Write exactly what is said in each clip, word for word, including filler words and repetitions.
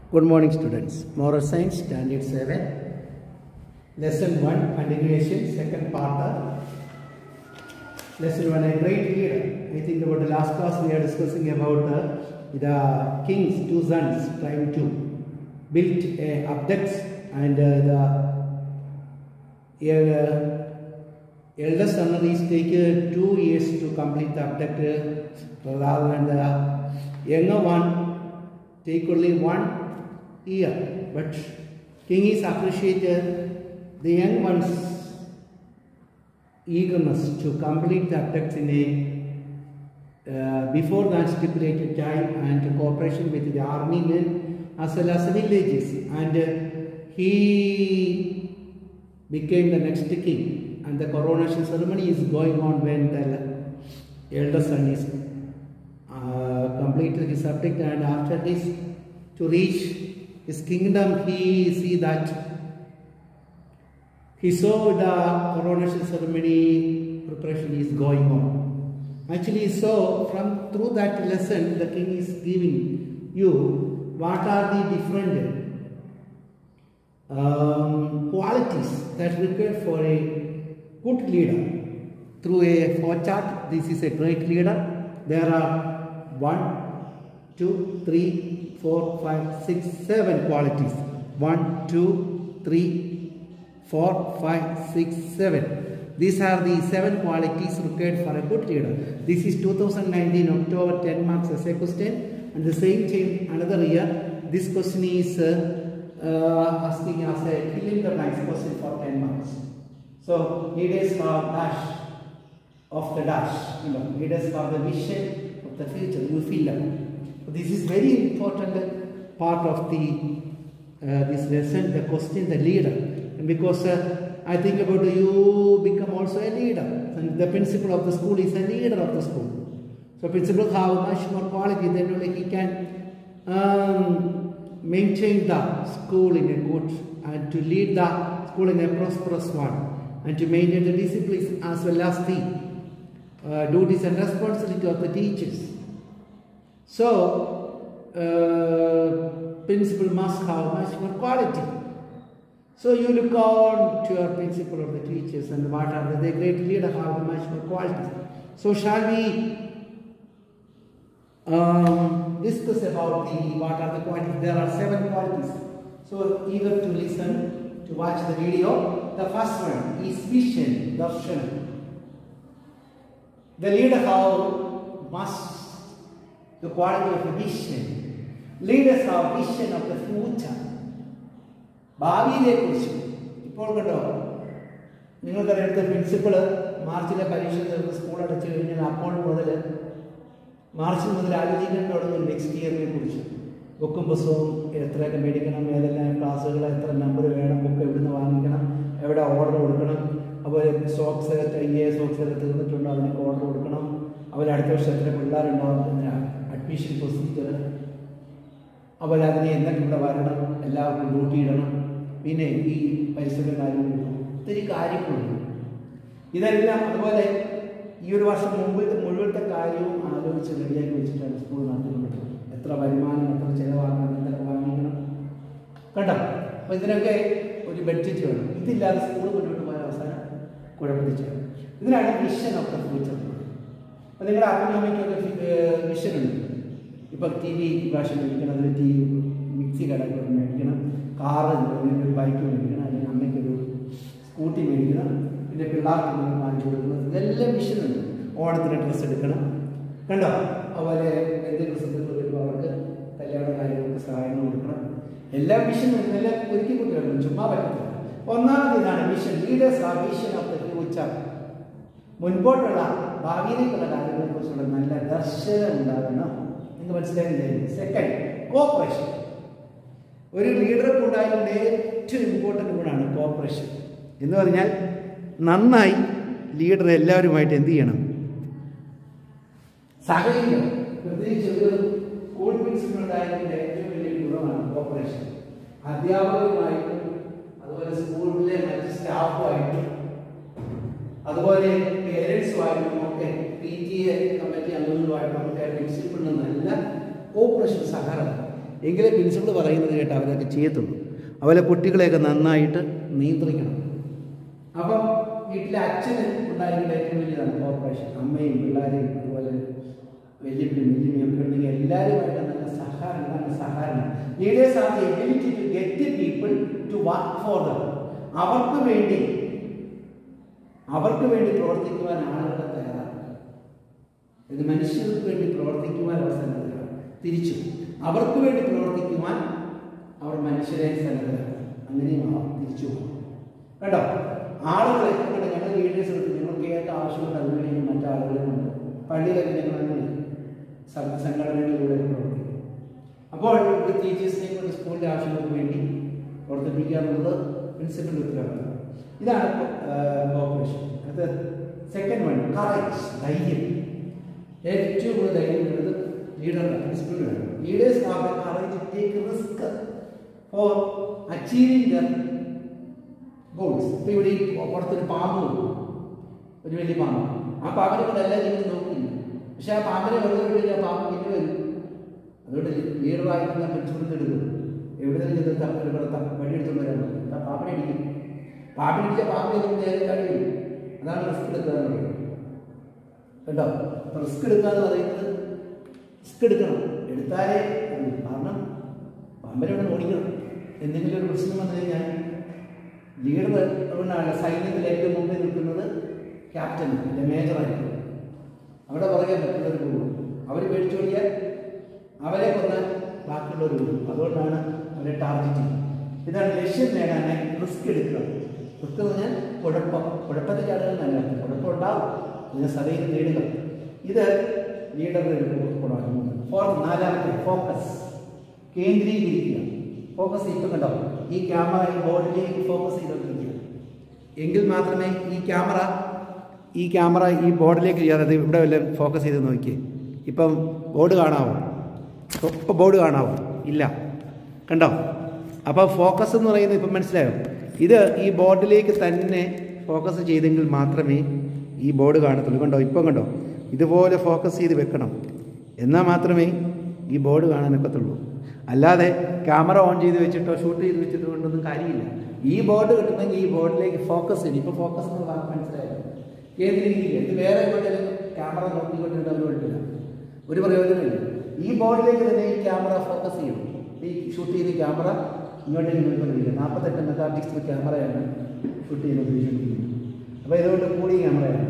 Good morning, students. Moral Science, Standard seven, Lesson one, continuation, second part. Lesson one, a great leader. I think about the last class we are discussing about uh, the king's two sons trying to build a aqueduct, and uh, the uh, eldest son is take uh, two years to complete the aqueduct, uh, rather than the younger one take only one year. But king is appreciated the young one's eagerness to complete the aqueduct in a uh, before that stipulated time, and cooperation with the army men as well as the villages, and uh, he became the next king, and the coronation ceremony is going on when the elder son is uh, completed his subject, and after this to reach his kingdom he see that he saw the coronation ceremony preparation is going on. Actually, so from through that lesson the king is giving you what are the different um, qualities that required for a good leader. Through a flow chart, this is a great leader. There are one, two, three, four, five, six, seven qualities. One, two, three, four, five, six, seven. These are the seven qualities required for a good leader. This is two thousand nineteen October ten marks essay question, and the same time another year this question is uh, uh, asking as a fill in the blanks question for ten marks. So leaders for dash of the dash, you know, leaders for the vision of the future. You fill up. This is very important part of the uh, this lesson. The question, the leader, and because uh, I think about you become also a leader, and the principal of the school is a leader of the school. So principal have much more quality, then only he can um, maintain the school in a good, and to lead the school in a prosperous one, and to maintain the disciplines as well as the uh, duties and responsibility of the teachers. So uh, principal must have much more quality. So you look on to your principal of the teachers, and what are the great leader have much more quality. So shall we um, discuss about the what are the qualities? There are seven qualities. So eager to listen, to watch the video. The first one is vision, darshan. The leader have must the quality of vision. Leaders have vision of the future. ഭാവിയിലെക്കുറിച്ച് ഇപ്പോൾ കണ്ടോ, നിങ്ങൾക്കറിയാത്ത principal മാർച്ചിലെ പരീക്ഷ തീർന്ന് school അടച്ചു കഴിഞ്ഞാൽ അപ്പോൾ മുതൽ March മുതൽ ആലോചിക്കാൻ തുടങ്ങും നെക്സ്റ്റ് ഇയറിനെ കുറിച്ച്. ബുക്കും പുസ്തകവും എത്രയൊക്കെ മേടിക്കണം, ഏതെല്ലാം ക്ലാസ്സുകൾ, എത്ര നമ്പർ വേണം, ബുക്ക് എവിടുന്ന് വാങ്ങിക്കണം, എവിടെ ഓർഡർ കൊടുക്കണം, അതുപോലെ സോക്സ് ടൈ സോക്സ് ഒക്കെ തീർന്നിട്ടുണ്ടോ അതിനൊക്കെ ഓർഡർ കൊടുക്കണം, അതുപോലെ അടുത്ത വർഷം എത്ര പിള്ളേരുണ്ടാവും, അഡ്മിഷൻ പ്രൊസീജിയർ, അതുപോലെ അതിന് എന്തൊക്കെ ഇവിടെ വരണം, എല്ലാവർക്കും ഡ്യൂട്ടി ഇടണം, പിന്നെ ഈ പരിസര കാര്യങ്ങളുണ്ട്, ഒത്തിരി കാര്യങ്ങളുണ്ട്. ഇതെല്ലാം അതുപോലെ ഈ ഒരു വർഷം മുമ്പ് മുഴുവത്തെ കാര്യവും ആലോചിച്ച് റെഡിയാക്കി വെച്ചിട്ടാണ് സ്കൂൾ നടത്തുന്നത്. എത്ര വരുമാനം, എത്ര ചിലവാക്കണം, എന്തൊക്കെ വാങ്ങിക്കണം, കണ്ടോ. അപ്പോൾ ഇതിനൊക്കെ ഒരു ബഡ്ജറ്റ് വേണം. ഇതില്ലാതെ സ്കൂൾ മുന്നോട്ട് പോയ അവസാനം കുഴപ്പത്തിച്ച്. ഇതിനാണ് വിഷൻ ഓഫ് ദ ഫ്യൂച്ചർ. അപ്പോൾ നിങ്ങളുടെ അക്കോണമിക്കൊക്കെ വിഷൻ ഉണ്ട്. ഇപ്പോൾ ടി വി പ്രാവശ്യം മേടിക്കണം, അതിന് ടി വി മിക്സി കടകൾ മേടിക്കണം, കാറ് ഒരു ബൈക്ക് മേടിക്കണം, അല്ലെങ്കിൽ അമ്മയ്ക്കൊരു സ്കൂട്ടി മേടിക്കണം, പിന്നെ പിള്ളേർക്ക് വാങ്ങിച്ചു കൊടുക്കണം. ഇതെല്ലാം വിഷനുണ്ട്. ഓണത്തിന് ഡ്രസ്സ് എടുക്കണം, കണ്ടോ. അതുപോലെ എന്തെങ്കിലും സുഖത്തിൽ വരുമ്പോൾ അവർക്ക് കല്യാണ കാര്യങ്ങൾക്ക് സഹായങ്ങൾ കൊടുക്കണം. എല്ലാം വിഷനുണ്ട്. ഇതെല്ലാം ഒരുക്കി കൊണ്ടുവരണം, ചുമ്മാ പറ്റത്തില്ല. ഒന്നാമത് ഇതാണ് vision. Leaders are vision of the future. മുൻപോട്ടുള്ള ഭാവിയിലേക്കുള്ള കാര്യങ്ങളെക്കുറിച്ചുള്ള നല്ല ദർശനം ഉണ്ടാകണം. നിങ്ങൾക്ക് മനസ്സിലായില്ലേ? Second, cooperation. ഒരു ലീഡർക്ക് ഉണ്ടായിരുന്ന ഏറ്റവും ഇമ്പോർട്ടൻ്റ് ഗുണമാണ് കോപ്പറേഷൻ എന്ന് പറഞ്ഞാൽ നന്നായി ലീഡർ എല്ലാവരുമായിട്ട് എന്ത് ചെയ്യണം, സഹകരിക്കണം. പ്രത്യേകിച്ച് ഒരു സ്കൂൾ പ്രിൻസിപ്പൽ ഉണ്ടായിരുന്ന ഏറ്റവും വലിയ ഗുണമാണ് കോപ്പറേഷൻ. അധ്യാപകരുമായിട്ടും അതുപോലെ സ്കൂളിലെ മറ്റ് സ്റ്റാഫുമായിട്ടും അതുപോലെ പേരൻസുമായിട്ടും ഒക്കെ പി ടി എ കമ്മിറ്റി അംഗങ്ങളുമായിട്ടും ഒക്കെ പ്രിൻസിപ്പളിന് നല്ല കോപ്പറേഷൻ, സഹകരണം. എങ്കിലേ പ്രിൻസിപ്പൾ പറയുന്നത് കേട്ട് അവരൊക്കെ ചെയ്യത്തുള്ളൂ. അവരെ കുട്ടികളെയൊക്കെ നന്നായിട്ട് നിയന്ത്രിക്കണം. അപ്പം വീട്ടിലെ അച്ഛന് ഉണ്ടായിരുന്ന ഏറ്റവും വലിയതാണ് കോർപ്പറേഷൻ. അമ്മയും പിള്ളേരെയും അതുപോലെ വെല്ലുവിളി വെല്ലുവിളിയൊക്കെ ഉണ്ടെങ്കിൽ എല്ലാവരുമായിട്ട് നല്ല സഹകരണം സഹകരണം leaders are the ability to get people to work for them. അവർക്ക് വേണ്ടി അവർക്ക് വേണ്ടി പ്രവർത്തിക്കുവാൻ ആളുകളെ തയ്യാറാക്കുക. ഇത് മനുഷ്യർക്ക് വേണ്ടി പ്രവർത്തിക്കുവാൻ അവർ സന്നദ്ധരാണ്. തിരിച്ചു അവർക്ക് വേണ്ടി പ്രവർത്തിക്കുവാൻ അവർ മനുഷ്യരെ സന്നദ്ധരാണ്. അങ്ങനെയും തിരിച്ചു പോകും കേട്ടോ. ആളുകളെ കേട്ടോ, ഞങ്ങൾ ലീഡേഴ്സ് എടുത്ത് ഞങ്ങൾക്ക് ഏതൊക്കെ ആവശ്യമുണ്ട് അതിനുവേണ്ടി മറ്റാളുകളുമുണ്ട്. പള്ളിയിലൊക്കെ ഞങ്ങൾ അങ്ങനെ സംഘടനകളിലൂടെ പ്രവർത്തിക്കും. അപ്പോൾ ഒരു ടീച്ചേഴ്സിനെ കൊണ്ട് സ്കൂളിൻ്റെ ആവശ്യങ്ങൾക്ക് വേണ്ടി പ്രവർത്തിപ്പിക്കുക എന്നുള്ളത് പ്രിൻസിപ്പലിൻ്റെ ഉത്തരവാദിത്തം. ഇതാണ് കോർപ്പറേഷൻ. അത് സെക്കൻഡ് വൺ കറേജ്, ധൈര്യം. ഏറ്റവും കൂടുതൽ ധൈര്യം ഉള്ളത് ലീഡറാണ്, പ്രിൻസിപ്പലിനാണ്. Leaders have the courage to take risk for achieving their goals. ഇപ്പോൾ ഇവിടെ ഈ പുറത്തൊരു പാമ്പ് വരും, ഒരു വലിയ പാമ്പ്. ആ പാമ്പിനെ കൊണ്ട് എല്ലാ ജീവിതം നോക്കില്ല. പക്ഷെ ആ പാമ്പിനെ വെറുതെ വിട്ട് ആ പാമ്പ് പിന്നെ വരും. അതുകൊണ്ട് ലീഡറായിട്ടുള്ള പ്രിൻസിപ്പളിൽ എടുക്കും. എവിടെ നിന്ന് വഴിയെടുത്തുകൊണ്ട് വരാൻ പറ്റും. ആ പാമ്പിനെ അടിക്കും. പാമ്പിടിച്ച പാമ്പിനെ നമുക്ക് നേരെ കഴിയും. അതാണ് റിസ്ക് എടുക്കുക എന്ന് പറയുന്നത് കേട്ടോ. റിസ്ക് എടുക്കുക എന്ന് പറയുന്നത് റിസ്ക് എടുക്കണം. എടുത്താലേ കാരണം പാമ്പിനെ ഇവിടെ ഓടിക്കണം. എന്തെങ്കിലും ഒരു പ്രശ്നം വന്നു കഴിഞ്ഞാൽ ലീഡർ അതുകൊണ്ടാണ് സൈന്യത്തിൽ ഏറ്റവും മുമ്പിൽ നിൽക്കുന്നത് ക്യാപ്റ്റൻ, അല്ലെ മേജറായിട്ട്. അവിടെ പുറകെ മറ്റുള്ളവർ പോകും. അവർ പേടിച്ചോടിയാൽ അവരെ കൊന്നാൽ ബാക്കിയുള്ളവർ പോകും. അതുകൊണ്ടാണ് അവരെ ടാർഗറ്റ് ചെയ്യുന്നത്. ഇതാണ് ലക്ഷ്യം നേടാനായി റിസ്ക് എടുക്കുക. റിസ്ക് എന്ന് പറഞ്ഞാൽ കുഴപ്പം കുഴപ്പത്തിൽ ചാടുക നല്ല കുഴപ്പമുണ്ടാവും, അതിനെ സദയിൽ നേടുക. ഇത് ലീഡറുടെ ഒരു ഗുണമാണ്. ഫോർത്ത് നാലാമത്തെ ഫോക്കസ്, കേന്ദ്രീകരിക്കുക. ഫോക്കസ് ഇപ്പം കണ്ടോ, ഈ ക്യാമറ ഈ ബോർഡിലേക്ക് ഫോക്കസ് ചെയ്തുകൊണ്ടിരിക്കുക. എങ്കിൽ മാത്രമേ ഈ ക്യാമറ ഈ ക്യാമറ ഈ ബോർഡിലേക്ക് ചെയ്യാതെ ഇവിടെ വല്ലതും ഫോക്കസ് ചെയ്ത് നോക്കിയേ. ഇപ്പം ബോർഡ് കാണാവോ? ഇപ്പം ബോർഡ് കാണാവോ? ഇല്ല, കണ്ടോ? അപ്പോൾ ഫോക്കസ് എന്ന് പറയുന്നത് ഇപ്പം മനസ്സിലായോ? ഇത് ഈ ബോർഡിലേക്ക് തന്നെ ഫോക്കസ് ചെയ്തെങ്കിൽ മാത്രമേ ഈ ബോർഡ് കാണത്തുള്ളൂ. കണ്ടോ, ഇപ്പം കണ്ടോ, ഇതുപോലെ ഫോക്കസ് ചെയ്ത് വെക്കണം. എന്നാൽ മാത്രമേ ഈ ബോർഡ് കാണാനൊക്കത്തുള്ളൂ. അല്ലാതെ ക്യാമറ ഓൺ ചെയ്ത് വെച്ചിട്ടോ ഷൂട്ട് ചെയ്ത് വെച്ചിട്ടോ കൊണ്ടൊന്നും കാര്യമില്ല. ഈ ബോർഡ് കിട്ടണമെങ്കിൽ ഈ ബോർഡിലേക്ക് ഫോക്കസ് ചെയ്യും. ഇപ്പോൾ ഫോക്കസ് എന്ന് വാക്ക് മനസ്സിലായോ? കേന്ദ്രീകരിക്കുക. ഇത് വേറെ എങ്ങോട്ടെങ്കിലും ക്യാമറ നോക്കിക്കൊണ്ടിരുന്ന കുഴപ്പമില്ല, ഒരു പ്രയോജനമില്ല. ഈ ബോർഡിലേക്ക് തന്നെ ഈ ക്യാമറ ഫോക്കസ് ചെയ്യണം. ഈ ഷൂട്ട് ചെയ്ത് ക്യാമറ ഇങ്ങോട്ടേക്ക് നോക്കിക്കൊണ്ടിരിക്കുക. നാൽപ്പത്തെട്ട് മെഗാ പിക്സൽ ക്യാമറയാണ് ഷൂട്ട് ചെയ്ത് ഉപയോഗിച്ചുകൊണ്ടിരിക്കുന്നത്. അപ്പോൾ ഇതുകൊണ്ട് കൂടിയ ക്യാമറയാണ്.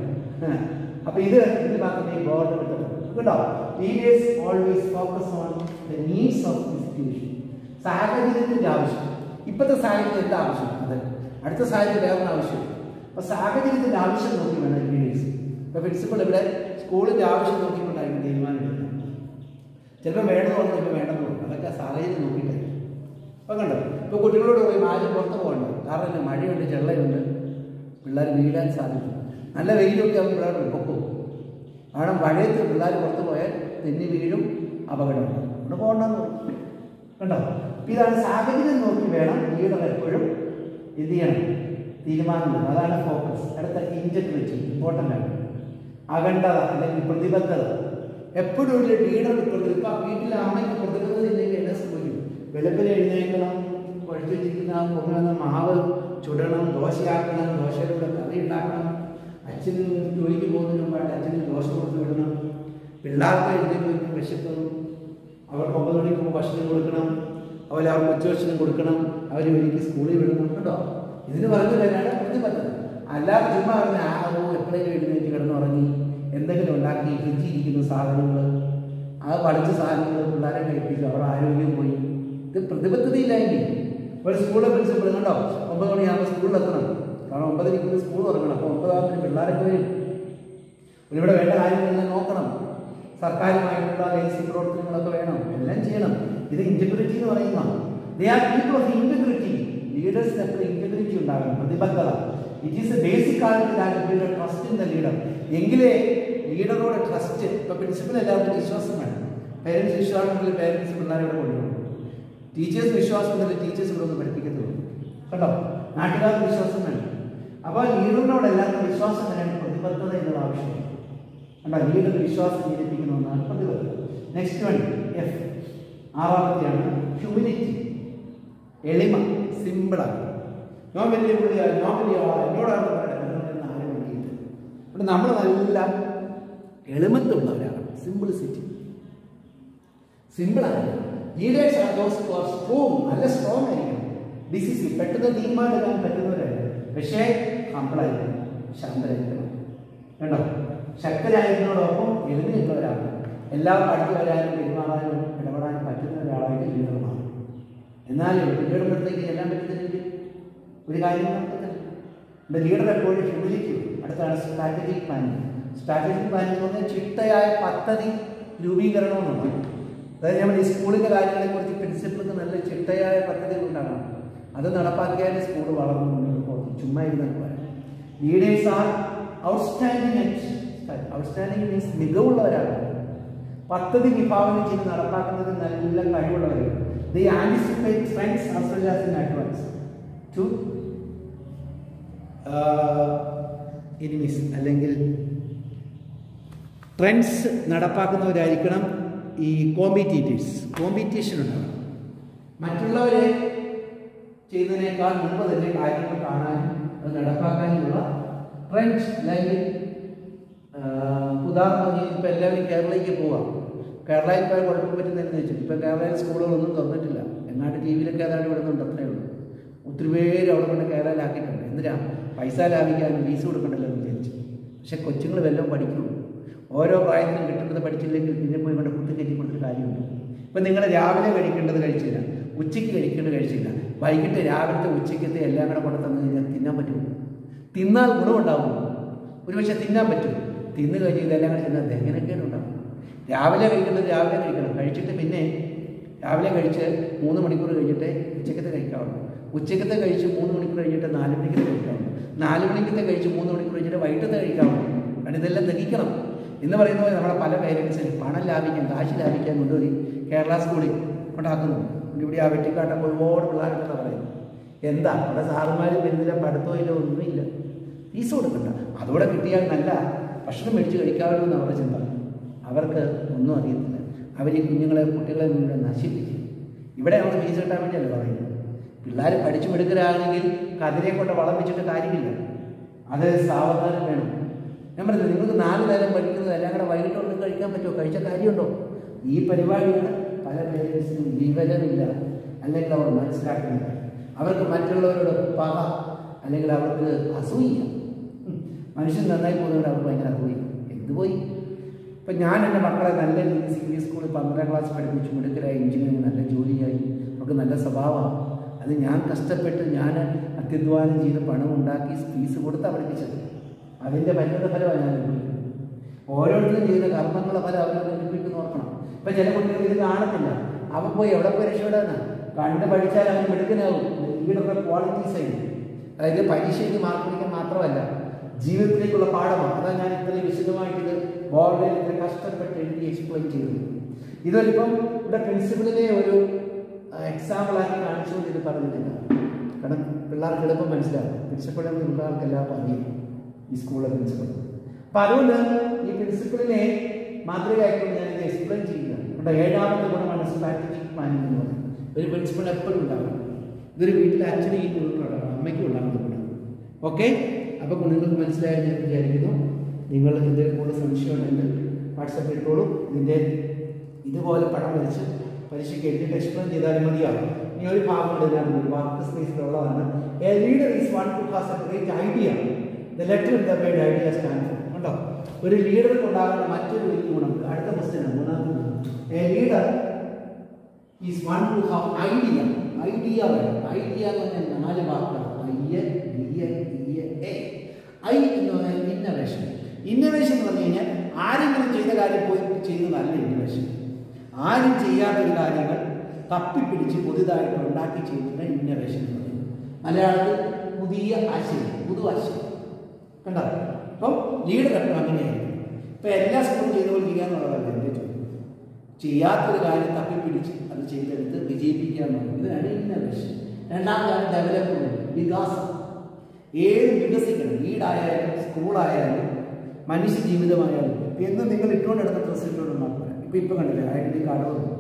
അപ്പോൾ ഇത് ഇത് മാത്രമേ ഈ ബോർഡ് കിട്ടുള്ളൂ കേട്ടോ. Leaders always focus on the needs of the situation. സാഹചര്യത്തിൻ്റെ ആവശ്യം. ഇപ്പോഴത്തെ സാഹചര്യം എന്താ ആവശ്യം? അത് അടുത്ത സാഹചര്യം വേറെ ആവശ്യം. അപ്പോൾ സാഹചര്യത്തിൻ്റെ ആവശ്യം നോക്കി വേണം ലീഡേഴ്സ്. ഇപ്പോൾ പ്രിൻസിപ്പൾ ഇവിടെ സ്കൂളിൻ്റെ ആവശ്യം നോക്കിക്കൊണ്ടായിരിക്കും തീരുമാനം എടുക്കുന്നത്. ചിലപ്പോൾ വേണമെന്ന് പറഞ്ഞാൽ ഇപ്പോൾ വേണ്ടെന്ന് പറഞ്ഞു. അതൊക്കെ സാഹചര്യം നോക്കിയിട്ടായിരിക്കും. അപ്പോൾ കണ്ടോ, ഇപ്പോൾ കുട്ടികളോട് പറയും ആരും പുറത്ത് പോകണ്ട, കാരണം എന്താ, മഴയുണ്ട്, ചെള്ളയുണ്ട്, പിള്ളേർ വീഴാൻ സാധ്യത. നല്ല വെയിലൊക്കെ ആകുമ്പോൾ പിള്ളേർ പൊക്കും. കാരണം മഴയത്ത് പിള്ളേർ പുറത്ത് പോയാൽ തെന്നി വീഴും, അപകടമുണ്ട്. അവിടെ പോകണ്ടെന്ന് പറയും. കണ്ടോ, അപ്പോൾ ഇതാണ് സാഹചര്യം നോക്കി വേണം ലീഡർ എപ്പോഴും എന്ത് ചെയ്യണം, തീരുമാനം. അതാണ് ഫോക്കസ്. അടുത്ത ഇൻറ്റഗ്രിറ്റി, ഇമ്പോർട്ടൻ്റ് ആണ്. അഖണ്ഡത അല്ലെങ്കിൽ പ്രതിബദ്ധത. എപ്പോഴും ഒരു ലീഡർ പ്രതിബദ്ധത. ഇപ്പം വീട്ടിലെ അമ്മയ്ക്ക് പ്രതിബദ്ധത ഇല്ലെങ്കിൽ എന്നെ സംഭവിക്കും. വെളുപ്പിൽ എഴുന്നേൽക്കണം, കുഴച്ച് വെച്ചിരിക്കുന്ന കൊണ്ടുവന്ന മാവ് ചുടണം, ദോശയാക്കണം, ദോശയിലൂടെ കറി ഉണ്ടാക്കണം, അച്ഛന് ജോലിക്ക് പോകുന്നതിന് മുമ്പായിട്ട് അച്ഛന് ദോശ കൊടുത്ത് വിടണം, പിള്ളേർക്ക് എഴുന്നേൽക്കും വിശക്കും, അവർക്ക് ഒമ്പത് മണിക്ക് ഭക്ഷണം കൊടുക്കണം, അതുപോലെ അവർക്ക് ഉച്ചഭക്ഷണം കൊടുക്കണം, അവർ എനിക്ക് സ്കൂളിൽ വിടണം. കേട്ടോ, ഇതിന് പറഞ്ഞ പേരാണ് പ്രതിബദ്ധത. അല്ലാതെ ചുമ്മാ പറഞ്ഞ ആകോ എപ്പോഴേലും എഴുന്നേറ്റ് കിടന്നുറങ്ങി എന്തെങ്കിലും ഉണ്ടാക്കി ഫ്രിഡ്ജിൽ ഇരിക്കുന്ന സാധനങ്ങൾ, ആ പഠിച്ച സാധനങ്ങൾ പിള്ളേരെ കഴിപ്പിച്ചു, അവരുടെ ആരോഗ്യം പോയി. ഇത് പ്രതിബദ്ധതയില്ലെങ്കിൽ ഒരു സ്കൂളിലെ പ്രിൻസിപ്പൾ കണ്ടോ, ഒമ്പത് മണിയാകുമ്പോൾ സ്കൂളിലെത്തണം, കാരണം ഒമ്പതിന് സ്കൂൾ തുറക്കണം. അപ്പോൾ ഒമ്പതാമത്തിന് പിള്ളേരൊക്കെ വരും. ഇവിടെ വേണ്ട കാര്യങ്ങളെല്ലാം നോക്കണം. സർക്കാരുമായിട്ടുള്ള ലേസി പ്രവർത്തനങ്ങളൊക്കെ വേണം, എല്ലാം ചെയ്യണം. ഇത് ഇൻറ്റഗ്രിറ്റി എന്ന് പറയുന്ന they are people of integrity. ലീഡേഴ്സിന് എപ്പോഴും ഇൻറ്റഗ്രിറ്റി ഉണ്ടാകണം, പ്രതിബദ്ധത. It is a basic quality that build trust in the leader. എങ്കിലേ ലീഡറോട് ട്രസ്റ്റ്. ഇപ്പോൾ പ്രിൻസിപ്പൽ എല്ലാവർക്കും വിശ്വാസം വേണം. പേരൻസ് വിശ്വാസമുണ്ടെങ്കിൽ പേരൻസ് പിള്ളേരെ ഇവിടെ കൊണ്ടുപോകും. ടീച്ചേഴ്സ് വിശ്വാസമുണ്ടെങ്കിൽ ടീച്ചേഴ്സ് ഇവിടെ ഒന്ന് പഠിപ്പിക്കത്തുള്ളൂ. കേട്ടോ, നാട്ടുകാർക്ക് വിശ്വാസം വേണം. അപ്പോൾ ലീഡറിനോട് എല്ലാവർക്കും വിശ്വാസം വേണം, പ്രതിബദ്ധത എന്നുള്ള ആവശ്യമാണ്. കണ്ടോ, ലീഡർ വിശ്വാസം ജനിപ്പിക്കുന്ന ഒന്നാണ് പ്രതിബദ്ധത. നെക്സ്റ്റ് വൺ എഫ്, ആറാമത്തെയാണ് ഹ്യൂമിനിറ്റി, എളിമ, സിമ്പിളാണ്. ഞാൻ വലിയ പുള്ളിയാണ്, ഞാൻ വലിയ ആളാണ്, എന്നോടാണ് പറയുന്നത് ആരും വേണ്ടിയിട്ട്. ഇവിടെ നമ്മൾ നല്ല എളിമത്തുള്ളവരാണ്. സിംപിളിസിറ്റി, സിമ്പിളാണ്. Leaders are those who are strong, നല്ല സ്ട്രോങ് ആയിരിക്കണം. ഡിസിസീവ്, പെട്ടെന്ന് തീരുമാനമെടുക്കാൻ പറ്റുന്നവരാണ്. പക്ഷേ ഹംബിളായിരിക്കണം, ശാന്തരായിരിക്കണം. കണ്ടോ, ശക്തരായിരുന്നതോടൊപ്പം എളിമയുള്ളവരാണ്. എല്ലാം അടുത്ത് വരാനും പെരുമാറാനും ഇടപെടാനും പറ്റുന്ന ഒരാളായിട്ട് ലീഡർ മാറും. എന്നാലും ലീഡറിനടുത്തേക്ക് ചെല്ലാൻ പറ്റുന്നില്ലെങ്കിൽ ഒരു കാര്യം നടക്കത്തില്ല. എൻ്റെ ലീഡർ എപ്പോഴും ഹ്യൂമിലിറ്റി. അടുത്താണ് സ്ട്രാറ്റജിക് പ്ലാനിങ്. സ്ട്രാറ്റജിക് പ്ലാനിങ് എന്ന് പറഞ്ഞാൽ ചിട്ടയായ പദ്ധതി രൂപീകരണമെന്നാണ്. അതായത് നമ്മൾ ഈ സ്കൂളിൻ്റെ കാര്യങ്ങളെക്കുറിച്ച് പ്രിൻസിപ്പൾക്ക് നല്ല ചിട്ടയായ പദ്ധതികൾ ഉണ്ടാകണം. അത് നടപ്പാക്കിയാൽ സ്കൂൾ വളർന്നു മുന്നോട്ട് പോകും. ചുമ്മാ ഇരുന്നാൽ പോരാ. Leaders are outstanding. Outstanding means മികവുള്ളവരാണ്. പദ്ധതി വിഭാവനം ചെയ്ത് നടപ്പാക്കുന്നതിൽ നല്ല കഴിവുള്ളവരാണ്. They anticipate trends as well as in advance to enemies, അല്ലെങ്കിൽ ട്രെൻഡ്സ് നടപ്പാക്കുന്നവരായിരിക്കണം ഈ കോമ്പറ്റീറ്റേഴ്സ്. കോമ്പറ്റീഷൻ ഉണ്ടാകണം. മറ്റുള്ളവരെ ചെയ്യുന്നതിനേക്കാൾ മുമ്പ് തന്നെ കാര്യങ്ങൾ കാണാനും അത് നടപ്പാക്കാനുമുള്ള ട്രെൻഡ്. അല്ലെങ്കിൽ ഉദാഹരണം, ഇപ്പം എല്ലാവരും കേരളയ്ക്ക് പോവാം. കേരളയിൽ പോയാൽ കുഴപ്പം പറ്റുന്നതെന്ന് വെച്ചാൽ ഇപ്പം കേരളയിൽ സ്കൂളുകളൊന്നും തുറന്നിട്ടില്ല. എങ്ങാണ്ട് ടി വിയിലൊക്കെ ഏതാണ്ട് വിടുന്നുണ്ട്, അത്രയേ ഉള്ളൂ. ഒത്തിരി പേര് അവിടെ കൊണ്ട് കേരളയിലാക്കിയിട്ടുണ്ട്. എന്തിനാ? പൈസ ലാഭിക്കാനും ഫീസ് കൊടുക്കണ്ടല്ലോ എന്ന് വിചാരിച്ചു. പക്ഷെ കൊച്ചുങ്ങൾ വല്ലതും പഠിക്കുള്ളൂ. ഓരോ പ്രായത്തിലും കിട്ടുന്നത് പഠിച്ചില്ലെങ്കിൽ പിന്നെ പോയി കൊണ്ട് കുത്തി കയറ്റി കൊടുത്തൊരു കാര്യമുണ്ട്. ഇപ്പം നിങ്ങൾ രാവിലെ കഴിക്കേണ്ടത് കഴിച്ചില്ല, ഉച്ചയ്ക്ക് കഴിക്കേണ്ടത് കഴിച്ചില്ല, വൈകിട്ട് രാവിലത്തെ ഉച്ചയ്ക്കത്തെ എല്ലാം കൂടെ കൊണ്ട് തന്നു കഴിഞ്ഞാൽ തിന്നാൻ പറ്റുമോ? തിന്നാൽ ഗുണമുണ്ടാവും. ഒരുപക്ഷെ തിന്നാൻ പറ്റും. തിന്നു കഴിഞ്ഞ് ഇതെല്ലാം കൂടെ തിന്നാൽ എങ്ങനെയൊക്കെയാണ് ഉണ്ടാവും. രാവിലെ കഴിക്കേണ്ടത് രാവിലെ കഴിക്കണം. കഴിച്ചിട്ട് പിന്നെ രാവിലെ കഴിച്ച് മൂന്ന് മണിക്കൂർ കഴിഞ്ഞിട്ട് ഉച്ചക്കത്തെ കഴിക്കാവുള്ളൂ. ഉച്ചക്കത്തെ കഴിച്ച് മൂന്ന് മണിക്കൂർ കഴിഞ്ഞിട്ട് നാല് മണിക്കത്തെ കഴിക്കാവുള്ളൂ. നാല് മണിക്കത്തെ കഴിച്ച് മൂന്ന് മണിക്കൂർ കഴിഞ്ഞിട്ട് വൈകിട്ടത്തെ കഴിക്കാവുള്ളൂ. കാരണം ഇതെല്ലാം ദഹിക്കണം എന്ന് പറയുന്നത് നമ്മളെ പല പേരൻസിനും പണം ലാഭിക്കാൻ, കാശ് ലാഭിക്കാൻ കൊണ്ടുപോയി കേരള സ്കൂളിൽ കൊണ്ടാക്കുന്നു. ഇവിടെ ആ വെട്ടിക്കാട്ടം ഒരുപാട് പിള്ളേരുണ്ടെന്ന് പറയുന്നു. എന്താ അവിടെ സാറുമാരും വരുന്നില്ല, പഠിത്തമില്ല, ഒന്നുമില്ല, ഫീസ് കൊടുക്കണ്ട. അതോടെ കിട്ടിയാൽ നല്ല ഭക്ഷണം മേടിച്ച് കഴിക്കാമല്ലോ എന്ന് അവരുടെ ചിന്ത. അവർക്ക് ഒന്നും അറിയത്തില്ല. അവർ ഈ കുഞ്ഞുങ്ങളെ കുട്ടികളെ മുഴുവൻ നശിപ്പിക്കും. ഇവിടെ നമ്മൾ ഫീസ് കിട്ടാൻ വേണ്ടിയല്ല പറയുന്നത്. പിള്ളേർ പഠിച്ചു മെടുക്കലാണെങ്കിൽ കതിരെ കൊണ്ട് വളം വെച്ചിട്ട് കാര്യമില്ല. അത് സാവധാനം വേണം. ഞാൻ പറഞ്ഞത് നിങ്ങൾക്ക് നാല് നേരം പഠിക്കുന്നത് എല്ലാം കൂടെ വൈകിട്ടൊന്നും കഴിക്കാൻ പറ്റുമോ? കഴിച്ച കാര്യമുണ്ടോ? ഈ പരിപാടിയാണ് പല പേരൻസിനും വിവരമില്ല, അല്ലെങ്കിൽ അവർ മനസ്സിലാക്കുന്നില്ല. അവർക്ക് മറ്റുള്ളവരോട് പക, അല്ലെങ്കിൽ അവർക്ക് അസൂയ. മനുഷ്യൻ നന്നായി പോകുന്നവരോട് അവർക്ക് ഭയങ്കര അസൂയ. എന്തുപോയി ഇപ്പം ഞാൻ എൻ്റെ മക്കളെ നല്ല രീതിയിൽ സി ബി എസ് സ്കൂളിൽ പന്ത്രണ്ടാം ക്ലാസ് പഠിപ്പിച്ചു, മിടുക്കരായി, എഞ്ചിനീയറിംഗ് നല്ല ജോലിയായി, അവർക്ക് നല്ല സ്വഭാവമാണ്. അത് ഞാൻ കഷ്ടപ്പെട്ട് ഞാൻ അത്യധ്വാനം ചെയ്ത് പണം ഉണ്ടാക്കി ഫീസ് കൊടുത്താണ് പഠിപ്പിച്ചത്. അതിൻ്റെ പരിണിത ഫലമാണ് ഞാൻ അനുഭവിക്കുന്നത്. ഓരോരുത്തരും ചെയ്യുന്ന കർമ്മങ്ങളുടെ ഫലം അവർ അനുഭവിക്കുന്ന ഓർക്കണം. ഇപ്പം ചില കുട്ടികൾ ഇത് കാണത്തില്ല. അവൻ പോയി എവിടെ പോയി രക്ഷപ്പെടാനാണ്? കണ്ട് പഠിച്ചാൽ അവൻ മിടുക്കനാവും. ഈടുള്ള ക്വാളിറ്റീസ് ആയിരിക്കും. അതായത് പരീക്ഷയ്ക്ക് മാർക്ക് പിടിക്കാൻ മാത്രമല്ല, ജീവിതത്തിലേക്കുള്ള പാഠമാണ്. അതാണ് ഞാൻ ഇത്രയും വിശദമായിട്ടിത് ബോർഡിൽ ഇത്ര കഷ്ടപ്പെട്ട് എഴുതി എക്സ്പ്ലെയിൻ ചെയ്തത്. ഇതൊരിപ്പം ഇവിടെ പ്രിൻസിപ്പളിനെ ഒരു എക്സാമ്പിളാക്കി കാണിച്ചുകൊണ്ട് ഇത് പറഞ്ഞിട്ടില്ല. കാരണം പിള്ളേർക്ക് എളുപ്പം മനസ്സിലാകും. പ്രിൻസിപ്പളിനെ പിള്ളേർക്ക് എല്ലാവർക്കും അറിയാം ഈ സ്കൂളിലെ പ്രിൻസിപ്പൾ. അപ്പം അതുകൊണ്ട് ഈ പ്രിൻസിപ്പളിനെ മാതൃകയായിക്കൊണ്ട് ഞാനിത് എക്സ്പ്ലെയിൻ ചെയ്യുക. ഇവിടെ ഏഴാമത്തെ ഗുണമാണ് സ്ട്രാറ്റജിക് പ്ലാനിംഗ് എന്ന് പറയുന്നത്. ഒരു പ്രിൻസിപ്പൾ എപ്പോഴും ഉണ്ടാകും. ഇതൊരു വീട്ടിലെ അച്ഛനും ഈ ഗുണങ്ങളുണ്ടാകും, അമ്മയ്ക്കും ഉണ്ടാകുന്ന ഗുണം. ഓക്കെ, അപ്പോൾ നിങ്ങൾക്ക് മനസ്സിലായി ഞാൻ വിചാരിക്കുന്നു. നിങ്ങൾ ഇതിൽ കൂടുതൽ സംശയമുണ്ടെങ്കിൽ വാട്സപ്പ് ഇട്ടോളൂ. ഇതിൻ്റെ ഇതുപോലെ പടം വരച്ച് പരീക്ഷയ്ക്ക് എഴുതിയിട്ട് എക്സ്പ്ലെയിൻ ചെയ്താലും മതിയാകും. ഇനി ഒരു ഭാഗം ഇതിനകത്ത് വാക്ക് സ്പേസിലുള്ളതാണ്. A leader is one who has a great idea. The letter in the word idea stand for. കണ്ടോ, ഒരു ലീഡർക്ക് ഉണ്ടാകുന്ന മറ്റൊരു വലിയ ഗുണം. അടുത്ത ക്വസ്റ്റ്യനാണ് മൂന്നാമത്തെ ഗുണം. A leader is one who have idea. Idea വേണം. ഐഡിയ എന്ന് പറഞ്ഞാൽ നാല് വാക്കുകൾ. ഐ ഡി എ ഐ എന്ന് പറഞ്ഞാൽ ഇന്നവേഷൻ. ഇന്നവേഷൻ എന്ന് പറഞ്ഞു കഴിഞ്ഞാൽ ആരെങ്കിലും ചെയ്ത കാര്യം പോയി ചെയ്യുന്നതല്ല ഇന്നവേഷൻ. ആരും ചെയ്യാത്തൊരു കാര്യങ്ങൾ തപ്പിപ്പിടിച്ച് പുതിയതായിട്ട് ഉണ്ടാക്കി ചെയ്യുന്ന ഇന്നവേഷൻ എന്ന് പറയുന്നത്. മലയാളത്തിൽ പുതിയ ആശയം, പുതു ആശയം. കണ്ടോ? അപ്പം ലീഡർ എപ്പോഴും അങ്ങനെയായിരിക്കും. ഇപ്പം എല്ലാ സ്കൂളും ചെയ്തുകൊണ്ട് ചെയ്യാന്നുള്ളതല്ല എൻ്റെ ചോദ്യം. ചെയ്യാത്തൊരു കാര്യം തപ്പിപ്പിടിച്ച് അത് ചെയ്തെടുത്ത് വിജയിപ്പിക്കുക എന്നുള്ളത് ഇതിനാണ് ഇന്നവേഷൻ. രണ്ടാമതാണ് ഡെവലപ്മെന്റ്, വികാസം. ഏത് വികസിക്കണം, വീടായാലും സ്കൂളായാലും മനുഷ്യ ജീവിതമായാലും. എന്ന് നിങ്ങൾ ഇട്ടുകൊണ്ടെടുത്ത ഡ്രസ്സ് ഇട്ടുകൊണ്ട് മാത്രമല്ല. ഇപ്പം ഇപ്പം കണ്ടില്ലേ ഐഡൻറ്റി കാർഡോ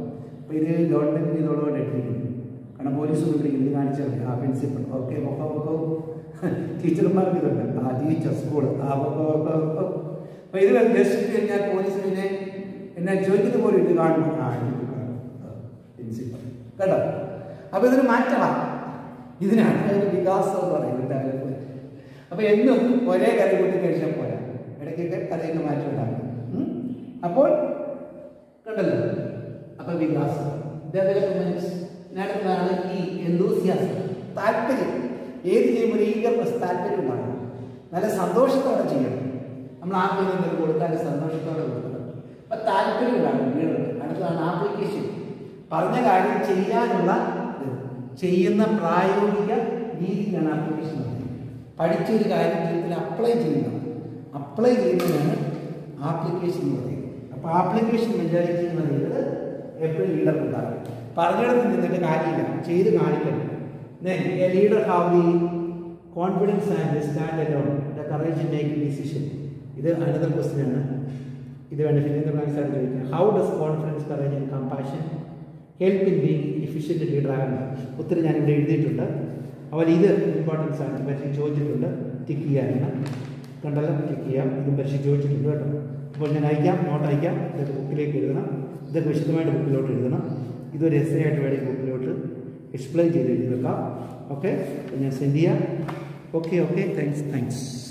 അപ്പോൾ ഇത് ഗവൺമെൻറ് ഇതോടുകൂടെ എടുത്തിട്ടുണ്ട്. കാരണം പോലീസ് ഒന്നും പിടിക്കും, ഇത് കാണിച്ചാൽ ആ പ്രിൻസിപ്പൾ ഓക്കെ ഒക്കെ ഒക്കെ ടീച്ചർമാർക്ക് ഇതുണ്ട്, ആ ടീച്ചർ സ്കൂൾ ആ ഒക്കെ ഒക്കെ ഒക്കെ. അപ്പോൾ ഇത് ജസ്റ്റ് കഴിഞ്ഞാൽ പോലീസ് പിന്നെ എന്നെ ചോദിക്കുന്ന പോലും ഇത് കാണണം, ആ ഇത് കാണും പ്രിൻസിപ്പൾ കേട്ടോ. അപ്പോൾ ഇതൊരു മാറ്റമാണ്, ഇതിനാണ് അതിന് വികാസം എന്ന് പറയുന്നത് ഡെവലപ്മെൻറ്റ്. അപ്പോൾ എന്നും ഒരേ കറി കൂട്ടി കഴിച്ചാൽ പോരാ, ഇടയ്ക്കൊക്കെ കറിയൊക്കെ മാറ്റം ഉണ്ടാകും. അപ്പോൾ കണ്ടല്ലോ, അപ്പോൾ വികാസം ഡെവലപ്മെൻറ്റ് നടക്കുന്നതാണ് ഈ എന്തൂസിയാസം, താല്പര്യം. ഏത് ചെയ്യുമ്പോൾ ഈഗർനെസ്, താല്പര്യം ഉണ്ടാകണം, നല്ല സന്തോഷത്തോടെ ചെയ്യണം. നമ്മൾ ആർക്കെങ്കിലും എന്തെങ്കിലും കൊടുത്താൽ സന്തോഷത്തോടെ കൊടുക്കണം. അപ്പം താല്പര്യം ഉണ്ടാകും വീടുണ്ട്. അടുത്തതാണ് ആപ്ലിക്കേഷൻ, പറഞ്ഞ കാര്യം ചെയ്യാനുള്ള ചെയ്യുന്ന പ്രായോഗിക രീതിയാണ് ആപ്ലിക്കേഷൻ എന്ന് പറയുന്നത്. പഠിച്ചൊരു കാര്യം ജീവിതത്തിൽ അപ്ലൈ ചെയ്യുന്നത്, അപ്ലൈ ചെയ്യുന്നതാണ് ആപ്ലിക്കേഷൻ എന്ന് പറയുന്നത്. അപ്പോൾ ആപ്ലിക്കേഷൻ മെജോറിറ്റി എന്ന് പറയുന്നത് എപ്പോഴും ലീഡർ ഉണ്ടാകും. പറഞ്ഞിടത്ത് നിന്നിട്ട് കാര്യമില്ല, ചെയ്ത് കാണിക്കണം. Then a leader have the confidence and stand alone, the courage to make decision. ഇത് another question ആണ്. ഇത് വേണ്ട ഫിലിം ബ്ലാങ്ക്സ് ആയിട്ട് ചോദിക്കാം. How does confidence, courage and compassion help in being efficient leader ആകുന്നത്? ഒത്തിരി ഞാനിവിടെ എഴുതിയിട്ടുണ്ട്. അതുപോലെ ഇത് ഇമ്പോർട്ടൻസ് ആണ്, പരീക്ഷ ചോദിച്ചിട്ടുണ്ട്. ടിക്ക് ചെയ്യാനാണ്, കണ്ടല്ലോ, ടിക്ക് ചെയ്യാം. ഇതും പരീക്ഷ ചോദിച്ചിട്ടുണ്ട് കേട്ടോ. അപ്പോൾ ഞാൻ അയക്കാം, നോട്ട് അയക്കാം. ഇതൊക്കെ ബുക്കിലേക്ക് എഴുതണം, ഇതൊക്കെ വിശദമായിട്ട് ബുക്കിലോട്ട് എഴുതണം. ഇതൊരു എസ് എ ആയിട്ട് വേണമെങ്കിൽ ബുക്കിലോട്ട് എക്സ്പ്ലെയിൻ ചെയ്ത് എഴുതി വെക്കാം. ഓക്കെ, ഞാൻ സെൻഡ് ചെയ്യാം. Okay okay thanks thanks